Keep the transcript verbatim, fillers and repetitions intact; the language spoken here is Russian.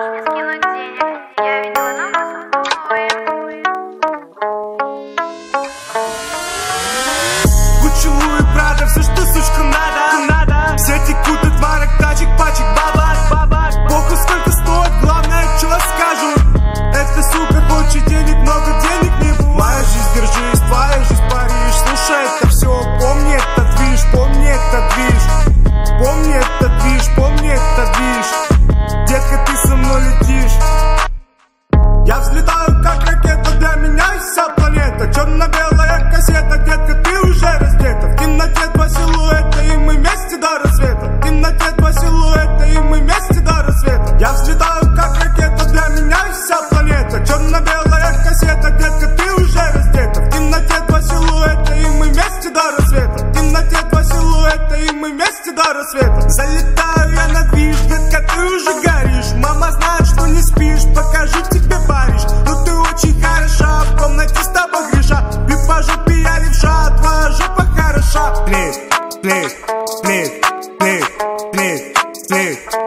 Можешь мне скинуть денег? Я видела на вас обои. Гуччи, Луи, Прада, все, что сучкам надо. Все текут от марок, тачек, пачек, бабак, бабак. Похуй сколько стоит, главное, что скажут. Эта сука хочет денег, много денег не будет. Моя жизнь, держись, твоя жизнь, Париж. Слушай, это все, помни этот движ, помни этот движ. Помни этот движ, помни этот движ. Детка, ты со мной летишь. Я взлетаю, как ракета, для меня вся планета. Черно-белая кассета, детка, ты уже раздета. В темноте два силуэта, и мы вместе до рассвета. В темноте два силуэта, и мы вместе до рассвета. Я взлетаю, как ракета, для меня вся планета. Черно-белая кассета, детка, ты уже раздета. В темноте два силуэта, и мы вместе до рассвета. В темноте два силуэта, и мы вместе до рассвета. Залетаю я на движ, детка, ты уже горишь. Мама знает, что не спишь, покажу тебе Париж. Ну ты очень хороша, в комнате с тобой греша. И по жопе я левша, твоя жопа хороша. Плит, плит, плит, плит, плит, плит.